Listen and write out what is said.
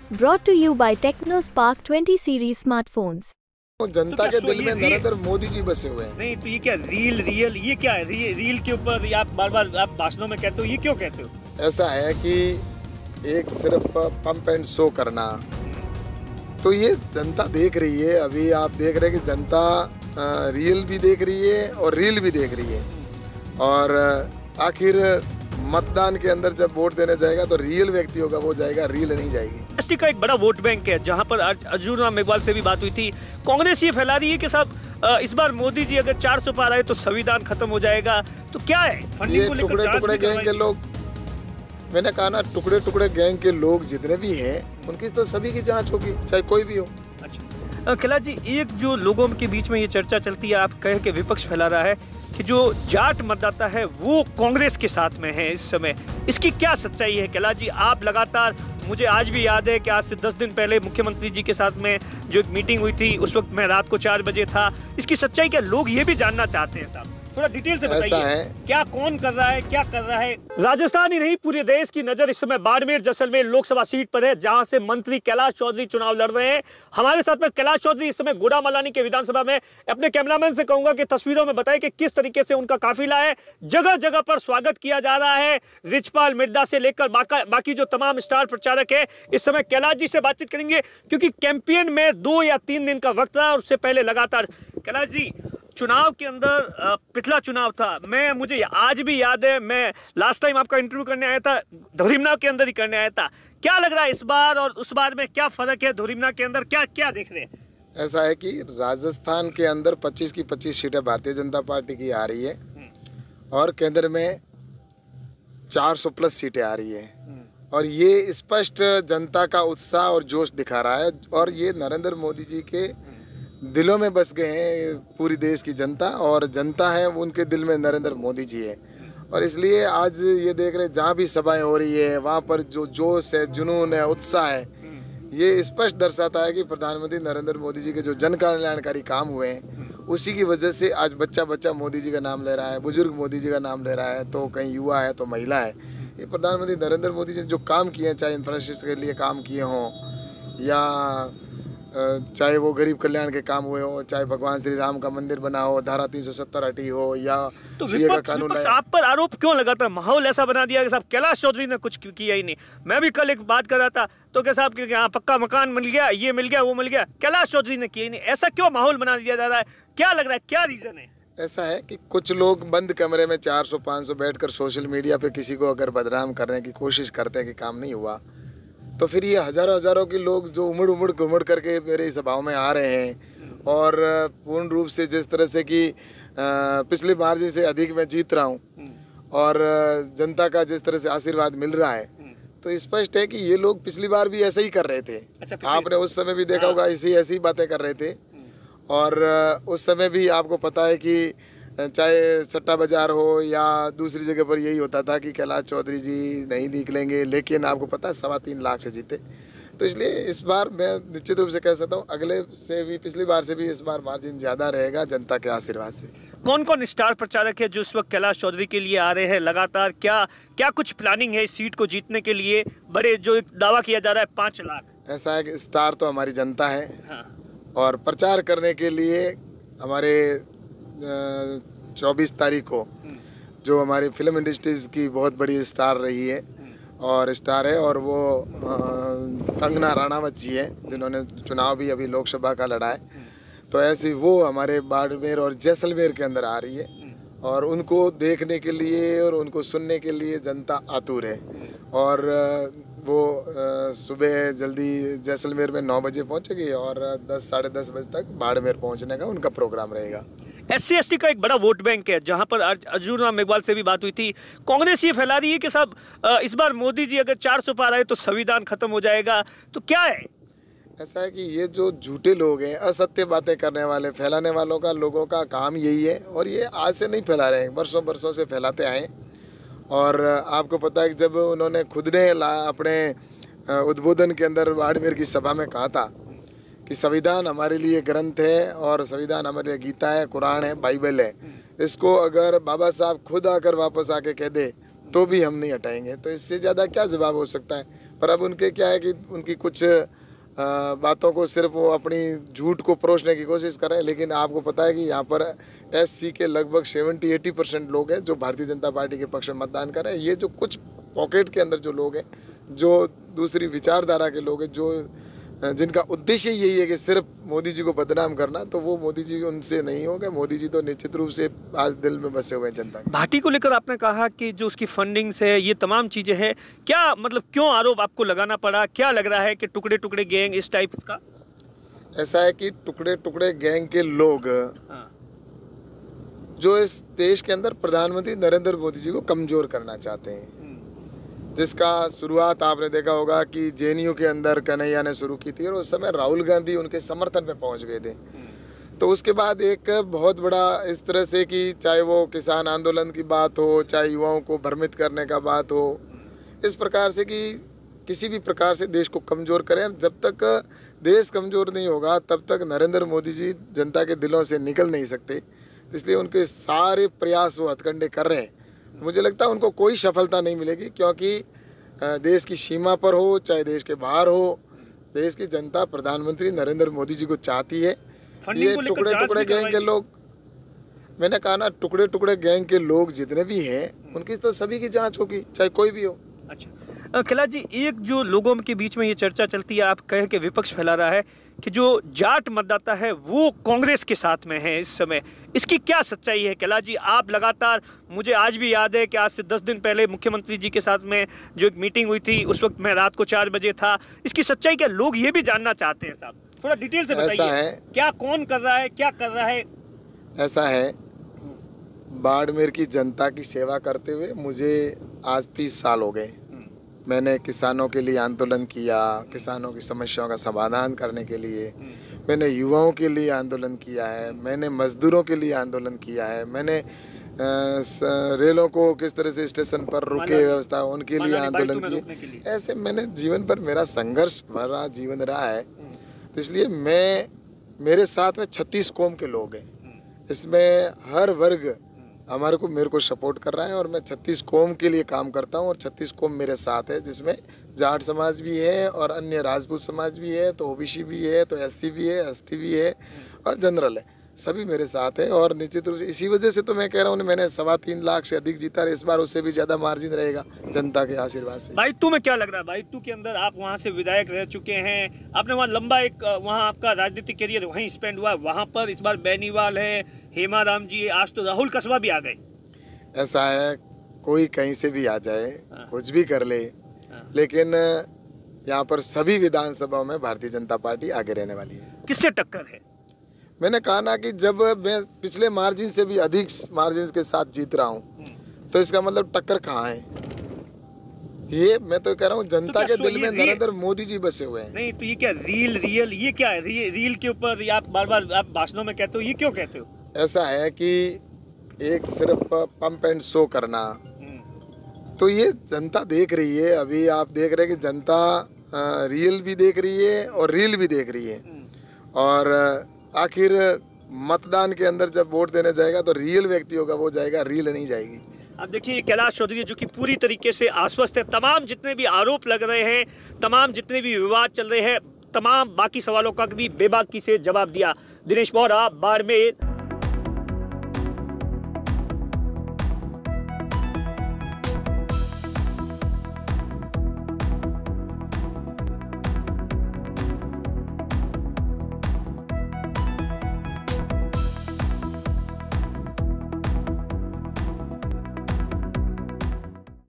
Brought to you by TechnoSpark 20 series smartphones. तो जनता के दिल में नरेंद्र मोदी जी बसे हुए हैं। नहीं तो ये क्या रियल ये क्या है? रील के ऊपर आप बार-बार आप भाषणों में कहते हो, ये क्यों कहते हो? ऐसा है कि एक सिर्फ पंप एंड शो करना, तो ये जनता देख रही है। अभी आप देख रहे हैं कि जनता रियल भी देख रही है और रील भी देख रही है। और आखिर मतदान के अंदर जब वोट देने जाएगा तो रियल व्यक्ति होगा वो जाएगा, रील नहीं जाएगी। एसटी का एक बड़ा वोट बैंक है, जहां पर अर्जुन राम मेघवाल से भी बात हुई थी। कांग्रेस ये फैला रही है कि साहब इस बार मोदी जी अगर 400 पार आए तो संविधान खत्म हो जाएगा। तो क्या है ये टुकड़े टुकड़े गैंग के लोग, मैंने कहा ना, टुकड़े टुकड़े गैंग के लोग जितने भी हैं उनकी तो सभी की जांच होगी, चाहे कोई भी हो। अच्छा खिला जी, एक जो लोगों के बीच में ये चर्चा चलती है, आप कहे कि विपक्ष फैला रहा है कि जो जाट मतदाता है वो कांग्रेस के साथ में है इस समय, इसकी क्या सच्चाई है? कैलाश जी, आप लगातार, मुझे आज भी याद है कि आज से 10 दिन पहले मुख्यमंत्री जी के साथ में जो एक मीटिंग हुई थी, उस वक्त मैं रात को 4 बजे था। इसकी सच्चाई क्या, लोग ये भी जानना चाहते हैं साहब, थोड़ा डिटेल से बताइए, क्या कौन कर रहा है, क्या कर रहा है? राजस्थान ही नहीं, पूरे देश की नजर इस समय बाड़मेर जैसलमेर लोकसभा सीट पर है, जहां से मंत्री कैलाश चौधरी चुनाव लड़ रहे हैं। हमारे साथ में कैलाश चौधरी इस समय गुड़ामलानी के विधानसभा में। अपने कैमरामैन से कहूंगा कि तस्वीरों में बताएं कि किस तरीके से उनका काफिला है, जगह जगह पर स्वागत किया जा रहा है। रिचपाल मिर्दा से लेकर बाकी जो तमाम स्टार प्रचारक है, इस समय कैलाश जी से बातचीत करेंगे, क्योंकि कैंपेन में 2 या 3 दिन का वक्त रहा और उससे पहले लगातार। कैलाश जी, चुनाव के अंदर पिछला चुनाव था, मुझे आज भी याद है, मैं लास्ट टाइम आपका इंटरव्यू करने आया था, धोरीमना के अंदर ही करने आया था। क्या लग रहा है इस बार और उस बार में क्या फर्क है? धोरीमना के अंदर क्या क्या देख रहे हैं? ऐसा है कि राजस्थान के अंदर 25 की 25 सीटें भारतीय जनता पार्टी की आ रही है और केंद्र में 400 प्लस सीटें आ रही है। और ये स्पष्ट जनता का उत्साह और जोश दिखा रहा है। और ये नरेंद्र मोदी जी के दिलों में बस गए हैं पूरी देश की जनता, और जनता है वो उनके दिल में नरेंद्र मोदी जी है। और इसलिए आज ये देख रहे हैं जहाँ भी सभाएं हो रही है वहाँ पर जो जोश है, जुनून है, उत्साह है, ये स्पष्ट दर्शाता है कि प्रधानमंत्री नरेंद्र मोदी जी के जो जन कल्याणकारी काम हुए हैं उसी की वजह से आज बच्चा बच्चा मोदी जी का नाम ले रहा है, बुजुर्ग मोदी जी का नाम ले रहा है, तो कहीं युवा है तो महिला है। ये प्रधानमंत्री नरेंद्र मोदी जी ने जो काम किए हैं, चाहे इंफ्रास्ट्रक्चर के लिए काम किए हों या चाहे वो गरीब कल्याण के काम हुए हो, चाहे भगवान श्री राम का मंदिर बना हो, धारा 370 हटी हो, या तो विपक्ष आप पर आरोप क्यों लगाता है? माहौल ऐसा बना दिया कि साहब कैलाश चौधरी ने कुछ किया ही नहीं। मैं भी कल एक बात कर रहा था तो क्या साहब कि यहाँ पक्का मकान मिल गया, ये मिल गया, वो मिल गया, कैलाश चौधरी ने किया ही नहीं। ऐसा क्यों माहौल बना दिया जा रहा है? क्या लग रहा है, क्या रीजन है? ऐसा है कि कुछ लोग बंद कमरे में 400-500 बैठकर सोशल मीडिया पे किसी को अगर बदनाम करने की कोशिश करते हैं कि काम नहीं हुआ, तो फिर ये हजारों के लोग जो उमड़ करके मेरे सभाओं में आ रहे हैं और पूर्ण रूप से जिस तरह से कि पिछले मार्जिन से अधिक मैं जीत रहा हूँ और जनता का जिस तरह से आशीर्वाद मिल रहा है, तो स्पष्ट है कि ये लोग पिछली बार भी ऐसे ही कर रहे थे। आपने उस समय भी देखा होगा, ऐसी बातें कर रहे थे। और उस समय भी आपको पता है कि चाहे सट्टा बाजार हो या दूसरी जगह पर यही होता था कि कैलाश चौधरी जी नहीं निकलेंगे, लेकिन आपको पता है 3.25 लाख से जीते। तो इसलिए इस बार मैं निश्चित रूप से कह सकता हूँ अगले से भी, पिछली बार से भी इस बार मार्जिन ज़्यादा रहेगा जनता के आशीर्वाद से। कौन कौन स्टार प्रचारक है जो इस वक्त कैलाश चौधरी के लिए आ रहे हैं लगातार? क्या कुछ प्लानिंग है इस सीट को जीतने के लिए? बड़े जो एक दावा किया जा रहा है 5 लाख। ऐसा है कि स्टार तो हमारी जनता है। हाँ। और प्रचार करने के लिए हमारे 24 तारीख को जो हमारी फिल्म इंडस्ट्रीज की बहुत बड़ी स्टार रही है और स्टार है, और वो कंगना राणावत जी है, जिन्होंने चुनाव भी अभी लोकसभा का लड़ा है। तो ऐसी वो हमारे बाड़मेर और जैसलमेर के अंदर आ रही है और उनको देखने के लिए और उनको सुनने के लिए जनता आतुर है। और वो सुबह जल्दी जैसलमेर में 9 बजे पहुंचेगी और 10 साढ़े 10 बजे तक बाड़मेर पहुंचने का उनका प्रोग्राम रहेगा। SC ST का एक बड़ा वोट बैंक है, जहां पर अर्जुन राम मेघवाल से भी बात हुई थी। कांग्रेस ये फैला रही है कि साहब इस बार मोदी जी अगर 400 पार आए तो संविधान खत्म हो जाएगा। तो क्या है? ऐसा है कि ये जो झूठे लोग हैं, असत्य बातें करने वाले, फैलाने वालों का, लोगों का काम यही है। और ये आज से नहीं फैला रहे हैं, बरसों से फैलाते आए। और आपको पता है कि जब उन्होंने खुद ने अपने उद्बोधन के अंदर बाड़मेर की सभा में कहा था कि संविधान हमारे लिए ग्रंथ है और संविधान हमारे लिए गीता है, कुरान है, बाइबल है, इसको अगर बाबा साहब खुद आकर वापस आके कह दे तो भी हम नहीं हटाएंगे। तो इससे ज़्यादा क्या जवाब हो सकता है? पर अब उनके क्या है कि उनकी कुछ बातों को सिर्फ वो अपनी झूठ को परोसने की कोशिश कर रहे हैं। लेकिन आपको पता है कि यहाँ पर SC के लगभग 70-80% लोग हैं जो भारतीय जनता पार्टी के पक्ष में मतदान कर रहे हैं। ये जो कुछ पॉकेट के अंदर जो लोग हैं, जो दूसरी विचारधारा के लोग हैं, जो जिनका उद्देश्य यही है कि सिर्फ मोदी जी को बदनाम करना, तो वो मोदी जी उनसे नहीं होंगे। मोदी जी तो निश्चित रूप से आज दिल में बसे हुए हैं जनता के। भाटी को लेकर आपने कहा कि जो उसकी फंडिंग्स है, ये तमाम चीजें हैं, क्या मतलब क्यों आरोप आपको लगाना पड़ा? क्या लग रहा है कि टुकड़े टुकड़े गैंग इस टाइप का? ऐसा है कि टुकड़े टुकड़े गैंग के लोग जो इस देश के अंदर प्रधानमंत्री नरेंद्र मोदी जी को कमजोर करना चाहते हैं, जिसका शुरुआत आपने देखा होगा कि JNU के अंदर कन्हैया ने शुरू की थी और उस समय राहुल गांधी उनके समर्थन में पहुंच गए थे। तो उसके बाद एक बहुत बड़ा इस तरह से कि चाहे वो किसान आंदोलन की बात हो, चाहे युवाओं को भ्रमित करने का बात हो, इस प्रकार से कि किसी भी प्रकार से देश को कमज़ोर करें। जब तक देश कमज़ोर नहीं होगा तब तक नरेंद्र मोदी जी जनता के दिलों से निकल नहीं सकते। इसलिए उनके सारे प्रयास वो हथकंडे कर रहे हैं। मुझे लगता है उनको कोई सफलता नहीं मिलेगी, क्योंकि देश की सीमा पर हो चाहे देश के बाहर हो, देश की जनता प्रधानमंत्री नरेंद्र मोदी जी को चाहती है। ये टुकड़े टुकड़े गैंग के लोग, मैंने कहा ना, टुकड़े टुकड़े गैंग के लोग जितने भी हैं उनकी तो सभी की जांच होगी, चाहे कोई भी हो। अच्छा खिला जी, एक जो लोगों के बीच में ये चर्चा चलती है, आप कह के विपक्ष फैला रहा है कि जो जाट मतदाता है वो कांग्रेस के साथ में है इस समय, इसकी क्या सच्चाई है? कैलाश जी, आप लगातार, मुझे आज भी याद है कि आज से 10 दिन पहले मुख्यमंत्री जी के साथ में जो एक मीटिंग हुई थी, उस वक्त मैं रात को 4 बजे था। इसकी सच्चाई क्या लोग ये भी जानना चाहते हैं साहब, थोड़ा डिटेल से बताइए। क्या कौन कर रहा है, क्या कर रहा है? ऐसा है, बाड़मेर की जनता की सेवा करते हुए मुझे आज 30 साल हो गए। मैंने किसानों के लिए आंदोलन किया, किसानों की समस्याओं का समाधान करने के लिए। मैंने युवाओं के लिए आंदोलन किया है, मैंने मजदूरों के लिए आंदोलन किया है, मैंने रेलों को किस तरह से स्टेशन पर रुके व्यवस्था उनके लिए आंदोलन किए। ऐसे मैंने जीवन पर मेरा संघर्ष भरा जीवन रहा है। तो इसलिए मेरे साथ में 36 कौम के लोग हैं, इसमें हर वर्ग मेरे को सपोर्ट कर रहा है और मैं 36 कौम के लिए काम करता हूं और 36 कौम मेरे साथ है, जिसमें जाट समाज भी है और अन्य राजपूत समाज भी है, तो OBC भी है, तो SC भी है, ST भी है और जनरल है, सभी मेरे साथ है। और निश्चित रूप से इसी वजह से तो मैं कह रहा हूँ, मैंने 3.25 लाख से अधिक जीता, इस बार उससे भी ज़्यादा मार्जिन रहेगा जनता के आशीर्वाद से। बाइतू में क्या लग रहा है? बाइतू के अंदर आप वहाँ से विधायक रह चुके हैं, आपने वहाँ लंबा एक वहाँ आपका राजनीतिक करियर वहीं स्पेंड हुआ, वहाँ पर इस बार बेनीवाल है, हेमाराम जी है, आज तो राहुल कसबा भी आ गए। ऐसा है, कोई कहीं से भी आ जाए, कुछ भी कर ले, लेकिन यहाँ पर सभी विधानसभाओं में भारतीय जनता पार्टी आगे रहने वाली है। किससे टक्कर है? मैंने कहा ना कि जब मैं पिछले मार्जिन से भी अधिक मार्जिन के साथ जीत रहा हूँ, तो इसका मतलब टक्कर कहाँ है? ये मैं तो कह रहा हूँ, जनता के दिल में नरेंद्र मोदी जी बसे हुए हैं। नहीं तो ये क्या रियल ये क्या है? रील के ऊपर आप बार आप भाषणों में कहते हो, ये क्यों कहते हो? ऐसा है कि एक सिर्फ पंप एंड शो करना, तो ये जनता देख रही है। अभी आप देख रहे हैं कि जनता रियल भी देख रही है और रील भी देख रही है, और आखिर मतदान के अंदर जब वोट देने जाएगा तो रियल व्यक्ति होगा वो जाएगा, रील नहीं जाएगी। अब देखिए कैलाश चौधरी जो कि पूरी तरीके से आश्वस्त है, तमाम जितने भी आरोप लग रहे हैं, तमाम जितने भी विवाद चल रहे हैं, तमाम बाकी सवालों का भी बेबाकी से जवाब दिया। दिनेश बोहरा, बाड़मेर।